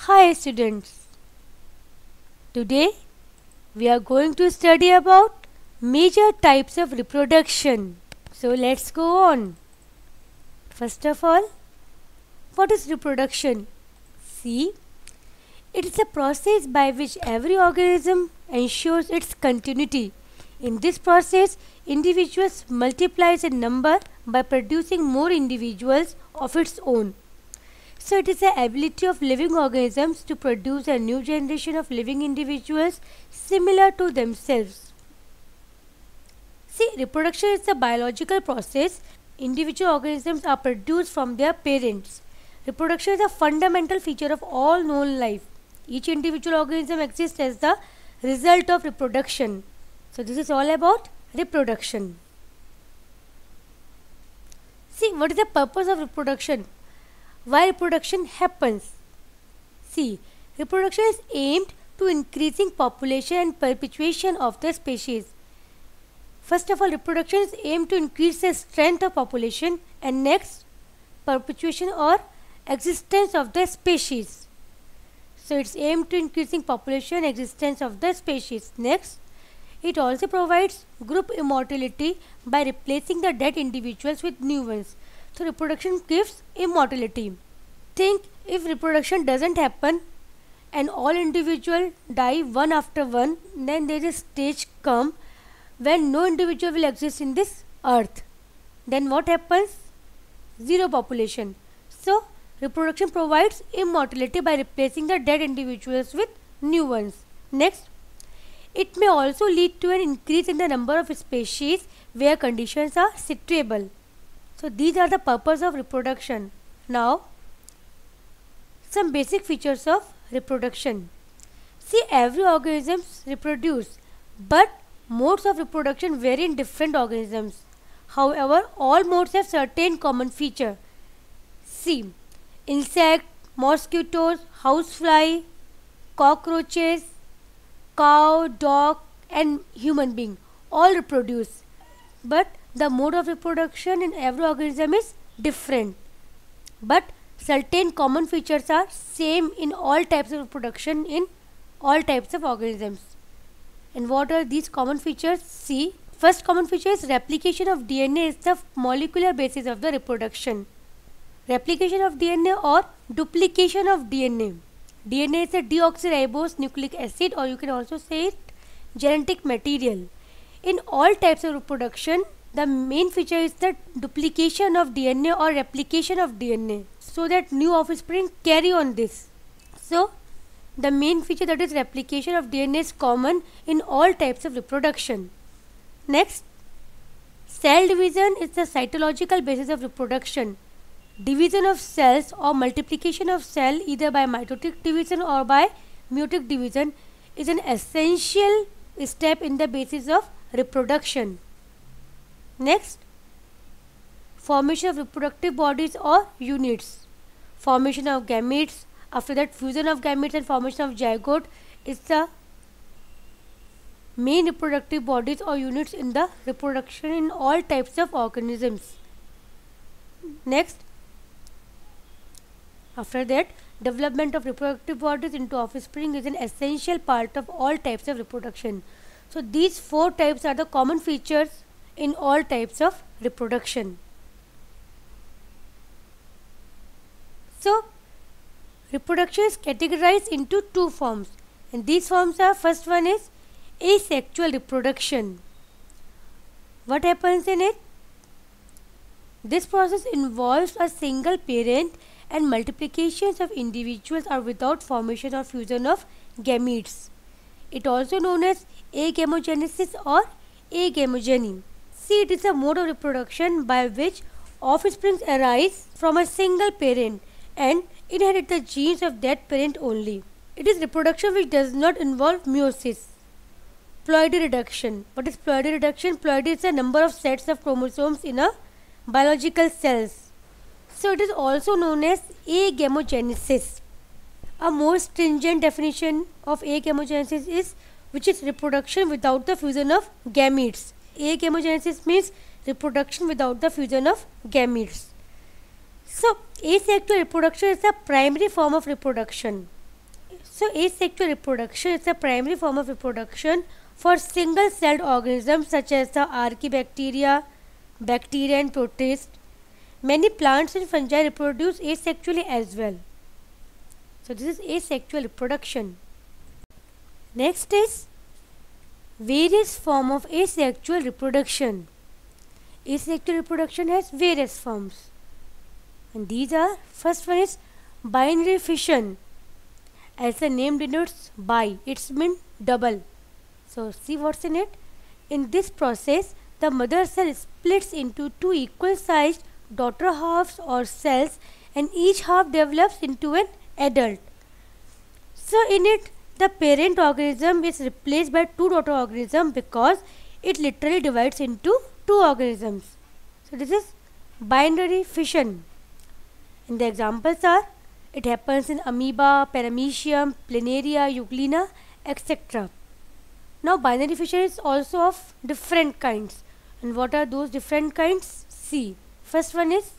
Hi students, today we are going to study about major types of reproduction. So let's go on. First of all, what is reproduction? See, it is a process by which every organism ensures its continuity. In this process, individuals multiplies in number by producing more individuals of its own. So it is the ability of living organisms to produce a new generation of living individuals similar to themselves. See, reproduction is a biological process. Individual organisms are produced from their parents. Reproduction is a fundamental feature of all known life. Each individual organism exists as the result of reproduction. So this is all about reproduction. See, what is the purpose of reproduction? Why reproduction happens? See, reproduction is aimed to increasing population and perpetuation of the species. First of all, reproduction is aimed to increase the strength of population, and next, perpetuation or existence of the species. So it's aimed to increasing population, existence of the species. Next, it also provides group immortality by replacing the dead individuals with new ones. So reproduction gives immortality. Think if reproduction doesn't happen and all individuals die one after one, then there is a stage come when no individual will exist in this earth. Then what happens? Zero population. So reproduction provides immortality by replacing the dead individuals with new ones. Next, it may also lead to an increase in the number of species where conditions are suitable. So these are the purpose of reproduction. Now, some basic features of reproduction. See, every organism reproduce, but modes of reproduction vary in different organisms. However, all modes have certain common feature. See, insect, mosquitoes, housefly, cockroaches, cow, dog and human being all reproduce. But the mode of reproduction in every organism is different. But certain common features are same in all types of reproduction in all types of organisms. And what are these common features? See, first common feature is replication of DNA is the molecular basis of the reproduction. Replication of DNA or duplication of DNA. DNA is a deoxyribose nucleic acid, or you can also say it genetic material. In all types of reproduction, the main feature is the duplication of DNA or replication of DNA, so that new offspring carry on this. So the main feature, that is replication of DNA, is common in all types of reproduction. Next, cell division is the cytological basis of reproduction. Division of cells or multiplication of cell either by mitotic division or by meiotic division is an essential step in the basis of reproduction. Next, formation of reproductive bodies or units. Formation of gametes, after that fusion of gametes and formation of zygote is the main reproductive bodies or units in the reproduction in all types of organisms. Next, after that, development of reproductive bodies into offspring is an essential part of all types of reproduction. So these four types are the common features in all types of reproduction. So reproduction is categorized into two forms, and these forms are, first one is asexual reproduction. What happens in it? This process involves a single parent and multiplications of individuals are without formation or fusion of gametes. It also known as agamogenesis or agamogeny. See, it is a mode of reproduction by which offspring arise from a single parent and inherit the genes of that parent only. It is reproduction which does not involve meiosis. Ploidy reduction. What is ploidy reduction? Ploidy is the number of sets of chromosomes in a biological cells. So it is also known as agamogenesis. A more stringent definition of agamogenesis is which is reproduction without the fusion of gametes. Agamogenesis means reproduction without the fusion of gametes. So asexual reproduction is the primary form of reproduction. So asexual reproduction is the primary form of reproduction for single-celled organisms such as the archaebacteria, bacteria and protists. Many plants and fungi reproduce asexually as well. So this is asexual reproduction. Next is various form of asexual reproduction. Asexual reproduction has various forms. And these are, first one is binary fission. As the name denotes, bi, it's mean double. So see what's in it. In this process, the mother cell splits into two equal sized daughter halves or cells, and each half develops into an adult. So in it, the parent organism is replaced by two daughter organisms because it literally divides into two organisms. So this is binary fission. And the examples are, it happens in amoeba, paramecium, planaria, euglena, etc. Now binary fission is also of different kinds. And what are those different kinds? See, first one is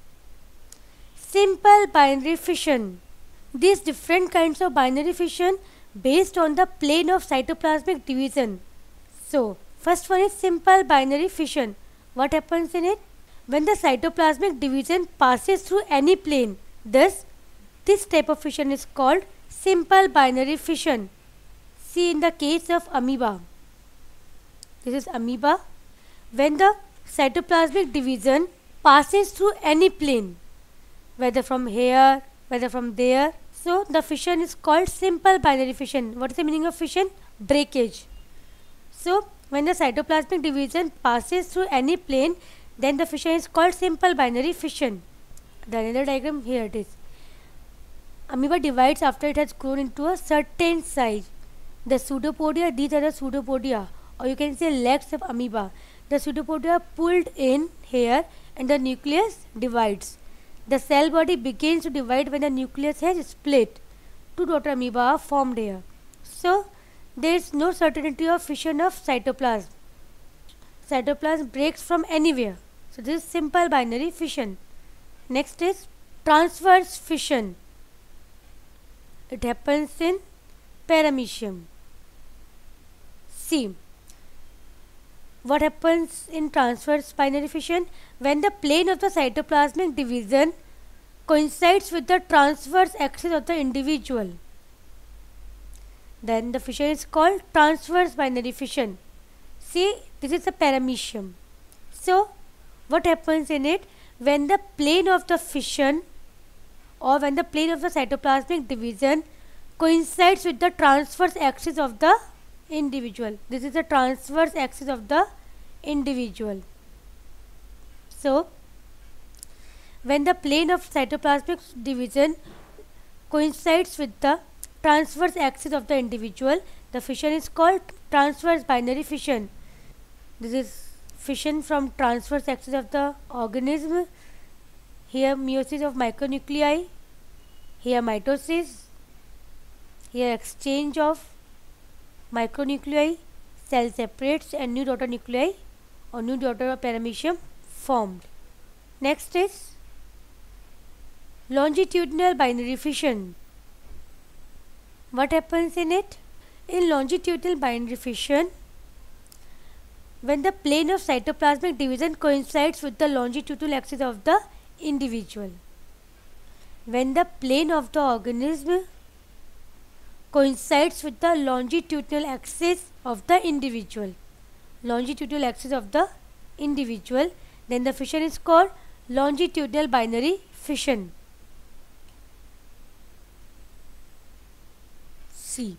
simple binary fission. These different kinds of binary fission based on the plane of cytoplasmic division. So first one is simple binary fission. What happens in it? When the cytoplasmic division passes through any plane, thus this type of fission is called simple binary fission. See in the case of amoeba. This is amoeba. When the cytoplasmic division passes through any plane, whether from here, whether from there, so the fission is called simple binary fission. What is the meaning of fission? Breakage. So when the cytoplasmic division passes through any plane, then the fission is called simple binary fission. The another diagram, here it is. Amoeba divides after it has grown into a certain size. The pseudopodia, these are the pseudopodia, or you can say legs of amoeba. The pseudopodia are pulled in here and the nucleus divides. The cell body begins to divide when the nucleus has split. Two daughter amoeba are formed here. So there is no certainty of fission of cytoplasm. Cytoplasm breaks from anywhere. So this is simple binary fission. Next is transverse fission. It happens in paramecium. See, what happens in transverse binary fission? When the plane of the cytoplasmic division coincides with the transverse axis of the individual, then the fission is called transverse binary fission. See, this is a paramecium. So what happens in it? When the plane of the fission or when the plane of the cytoplasmic division coincides with the transverse axis of the individual. This is the transverse axis of the individual. So when the plane of cytoplasmic division coincides with the transverse axis of the individual, the fission is called transverse binary fission. This is fission from transverse axis of the organism. Here meiosis of micronuclei, here mitosis, here exchange of micronuclei, cell separates and new daughter nuclei or new daughter of paramecium formed. Next is longitudinal binary fission. What happens in it? In longitudinal binary fission, when the plane of cytoplasmic division coincides with the longitudinal axis of the individual. When the plane of the organism coincides with the longitudinal axis of the individual, then the fission is called longitudinal binary fission. See,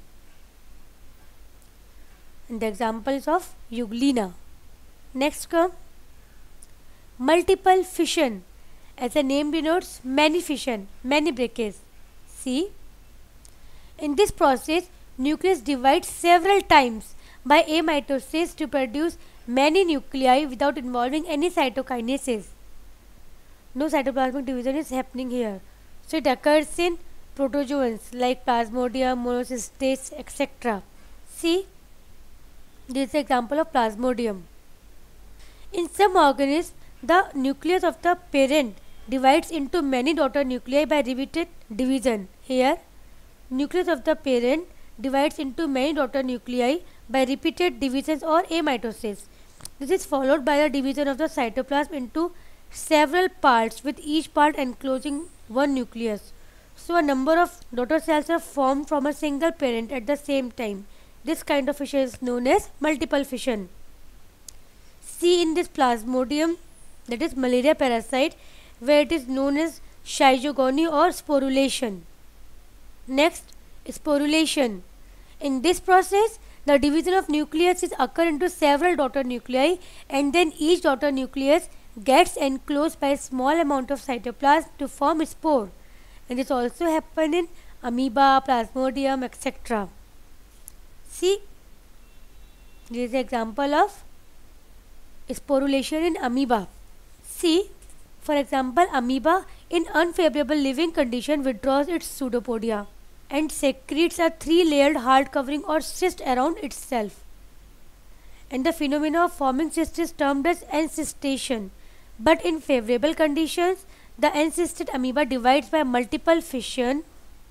and the examples of euglena. Next come multiple fission. As the name denotes, many fission, many breakage. See, in this process, nucleus divides several times by amitosis to produce many nuclei without involving any cytokinesis. No cytoplasmic division is happening here. So it occurs in protozoans like Plasmodium, Monocystates, etc. See, this is an example of Plasmodium. In some organisms, the nucleus of the parent divides into many daughter nuclei by repeated division. Here, nucleus of the parent divides into many daughter nuclei by repeated divisions or amitosis. This is followed by the division of the cytoplasm into several parts, with each part enclosing one nucleus. So a number of daughter cells are formed from a single parent at the same time. This kind of fission is known as multiple fission. See in this plasmodium, that is malaria parasite, where it is known as schizogony or sporulation. Next, sporulation. In this process, the division of nucleus is occur into several daughter nuclei, and then each daughter nucleus gets enclosed by a small amount of cytoplasm to form a spore. And this also happen in amoeba, plasmodium, etc. See, this is an example of sporulation in amoeba. See, for example, amoeba in unfavorable living condition withdraws its pseudopodia and secretes a three-layered hard covering or cyst around itself. And the phenomena of forming cyst is termed as encystation. But in favorable conditions, the encysted amoeba divides by multiple fission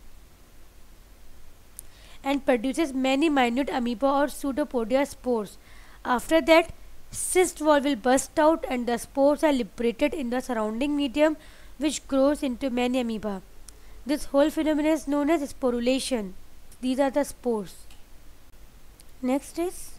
and produces many minute amoeba or pseudopodia spores. After that, cyst wall will burst out and the spores are liberated in the surrounding medium, which grows into many amoeba. This whole phenomenon is known as sporulation. These are the spores. Next is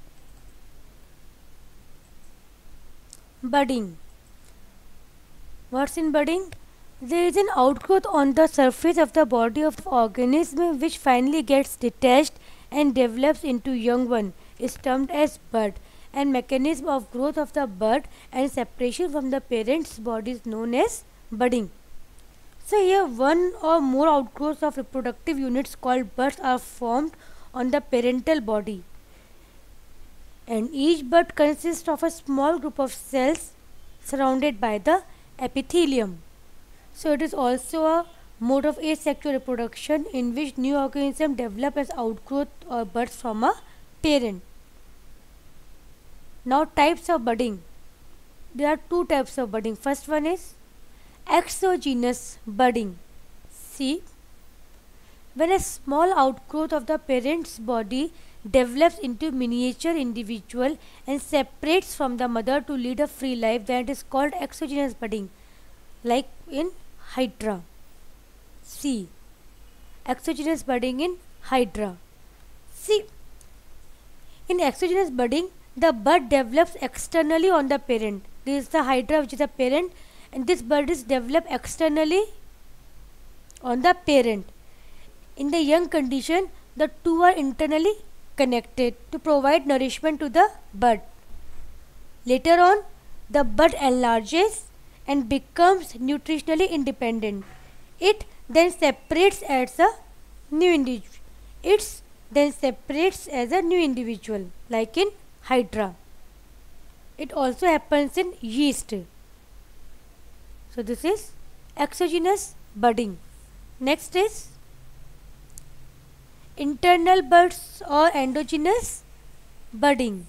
budding. What's in budding? There is an outgrowth on the surface of the body of the organism which finally gets detached and develops into young one, is termed as bud, and mechanism of growth of the bud and separation from the parent's body is known as budding. So here one or more outgrowths of reproductive units called buds are formed on the parental body, and each bud consists of a small group of cells surrounded by the epithelium. So it is also a mode of asexual reproduction in which new organisms develop as outgrowth or buds from a parent. Now types of budding. There are two types of budding. First one is exogenous budding. See, when a small outgrowth of the parent's body develops into miniature individual and separates from the mother to lead a free life, then it is called exogenous budding, like in Hydra. See, exogenous budding in Hydra. See, in exogenous budding, the bud develops externally on the parent. This is the Hydra, which is the parent, and this bud is developed externally on the parent. In the young condition, the two are internally connected to provide nourishment to the bud. Later on, the bud enlarges and becomes nutritionally independent. It then separates as a new individual. Like in Hydra. It also happens in yeast. So this is exogenous budding. Next is internal buds or endogenous budding.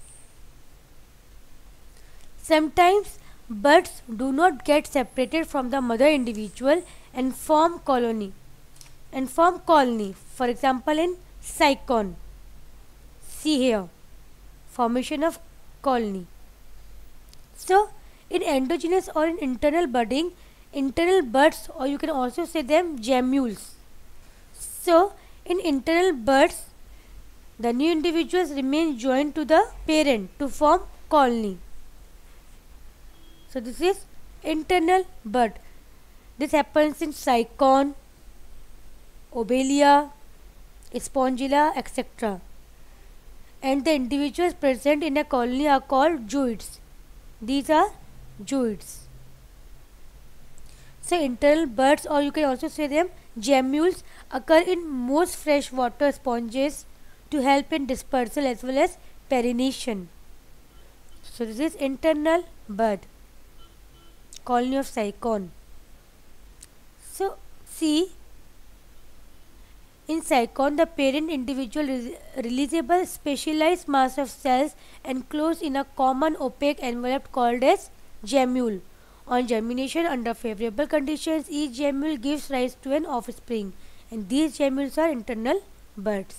Sometimes buds do not get separated from the mother individual and form colony. For example, in cycon. See here, formation of colony. So in endogenous or in internal budding, internal buds, or you can also say them gemmules. So in internal buds, the new individuals remain joined to the parent to form colony. So this is internal bud. This happens in cycon, obelia, spongilla, etc. And the individuals present in a colony are called zooids. These are zooids. So internal buds, or you can also say them gemmules, occur in most freshwater sponges to help in dispersal as well as pollination. So this is internal bud, colony of cycon. So see, in cycon, the parent individual is releasable specialized mass of cells enclosed in a common opaque envelope called as gemmule. On germination under favorable conditions, each gemmule gives rise to an offspring, and these gemmules are internal buds.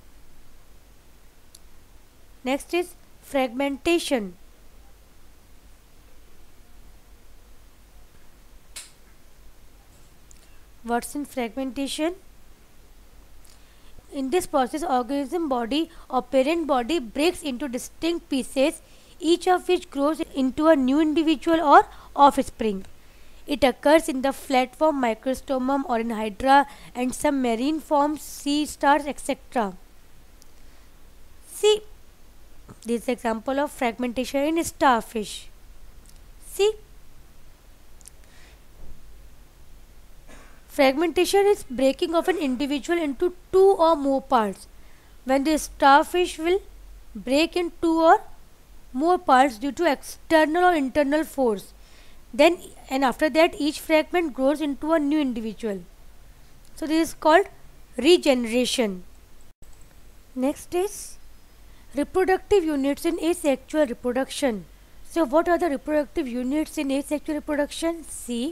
Next is fragmentation. What's in fragmentation? In this process, organism body or parent body breaks into distinct pieces, each of which grows into a new individual or offspring. It occurs in the flatworm, microstomum, or in hydra and some marine forms, sea stars, etc. See, this is example of fragmentation in starfish. See, fragmentation is breaking of an individual into two or more parts. When the starfish will break in two or more parts due to external or internal force, then and after that each fragment grows into a new individual. So this is called regeneration. Next is reproductive units in asexual reproduction. So what are the reproductive units in asexual reproduction? See,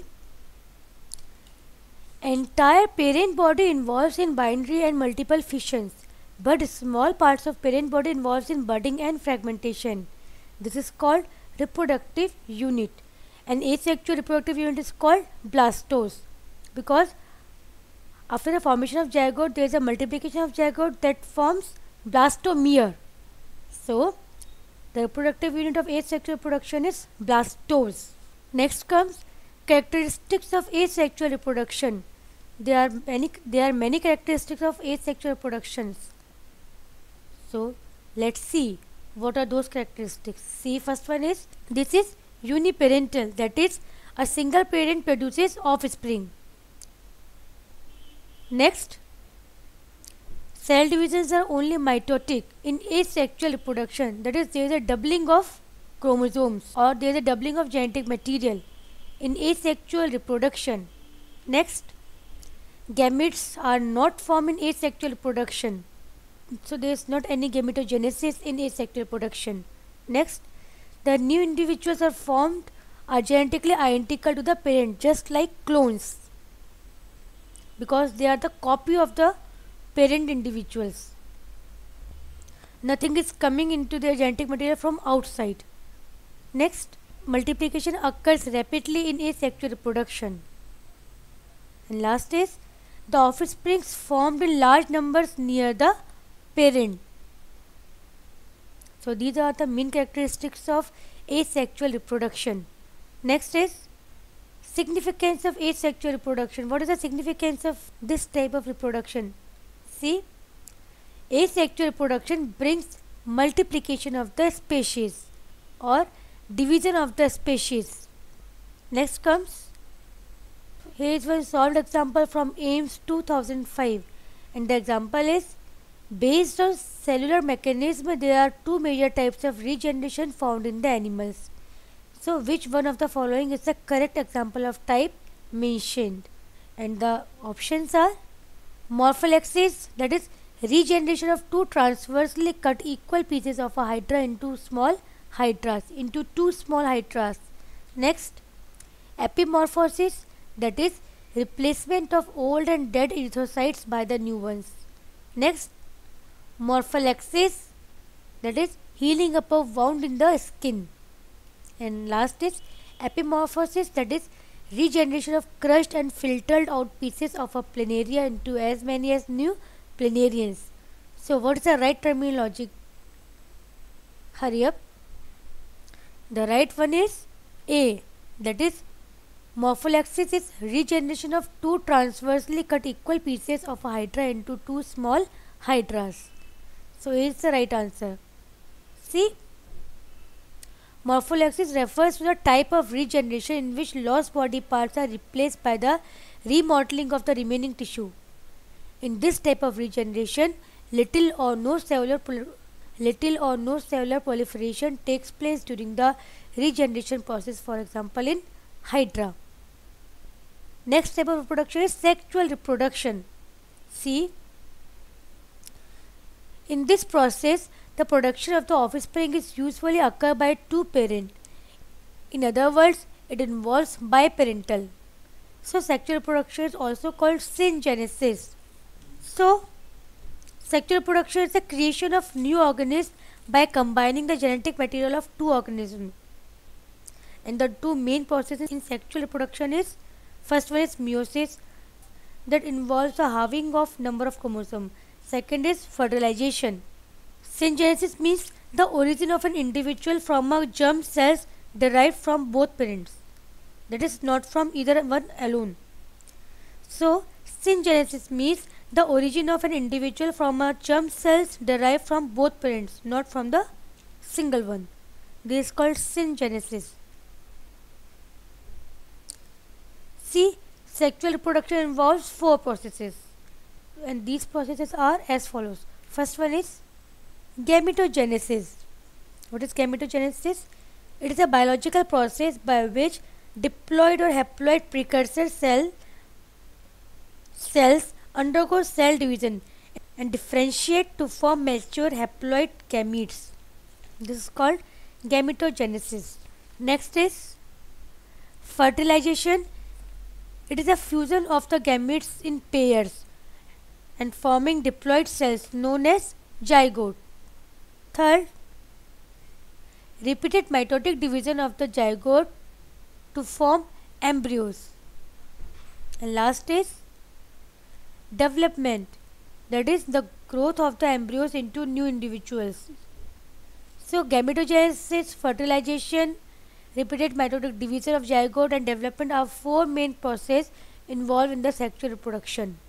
entire parent body involves in binary and multiple fissions, but small parts of parent body involves in budding and fragmentation. This is called reproductive unit. An asexual reproductive unit is called blastose, because after the formation of zygote there is a multiplication of zygote that forms blastomere. So the reproductive unit of asexual reproduction is blastose. Next comes characteristics of asexual reproduction. There are many characteristics of asexual reproductions. So let's see what are those characteristics. See, first one is, this is uniparental, that is a single parent produces offspring. Next, cell divisions are only mitotic in asexual reproduction, that is there is a doubling of chromosomes or there is a doubling of genetic material in asexual reproduction. Next, gametes are not formed in asexual reproduction, so there is not any gametogenesis in asexual reproduction. Next, the new individuals are formed are genetically identical to the parent, just like clones, because they are the copy of the parent individuals. Nothing is coming into their genetic material from outside. Next, multiplication occurs rapidly in asexual reproduction. And last is, the offsprings formed in large numbers near the parent. So these are the main characteristics of asexual reproduction. Next is significance of asexual reproduction. What is the significance of this type of reproduction? See, asexual reproduction brings multiplication of the species or division of the species. Next comes, here is one solved example from AIMS 2005, and the example is, based on cellular mechanism, there are two major types of regeneration found in the animals. So which one of the following is the correct example of type mentioned? And the options are morpholexis, that is regeneration of two transversely cut equal pieces of a hydra into two small hydras. Next, epimorphosis, that is replacement of old and dead erythrocytes by the new ones. Next, morpholexis, that is healing up of wound in the skin. And last is epimorphosis, that is regeneration of crushed and filtered out pieces of a planaria into as many as new planarians. So what is the right terminology? Hurry up. The right one is A, that is morpholexis is regeneration of two transversely cut equal pieces of a hydra into two small hydras. So A is the right answer. See, morpholexis refers to the type of regeneration in which lost body parts are replaced by the remodeling of the remaining tissue. In this type of regeneration, little or no cellular proliferation takes place during the regeneration process, for example in hydra. Next type of reproduction is sexual reproduction. See, in this process, the production of the offspring is usually occur by two parents. In other words, it involves biparental. So sexual reproduction is also called syngenesis. So, sexual reproduction is the creation of new organisms by combining the genetic material of two organisms. And the two main processes in sexual reproduction is, first one is meiosis, that involves the halving of number of chromosomes. Second is fertilization. Syngenesis means the origin of an individual from a germ cells derived from both parents. That is not from either one alone. So, syngenesis means the origin of an individual from a germ cells derived from both parents, not from the single one. This is called syngenesis. See, sexual reproduction involves four processes, and these processes are as follows. First one is gametogenesis. What is gametogenesis? It is a biological process by which diploid or haploid precursor cells undergo cell division and differentiate to form mature haploid gametes. This is called gametogenesis. Next is fertilization. It is a fusion of the gametes in pairs and forming diploid cells known as zygote. Third, repeated mitotic division of the zygote to form embryos. And last is development, that is the growth of the embryos into new individuals. So gametogenesis, fertilization, repeated mitotic division of zygote and development are four main processes involved in the sexual reproduction.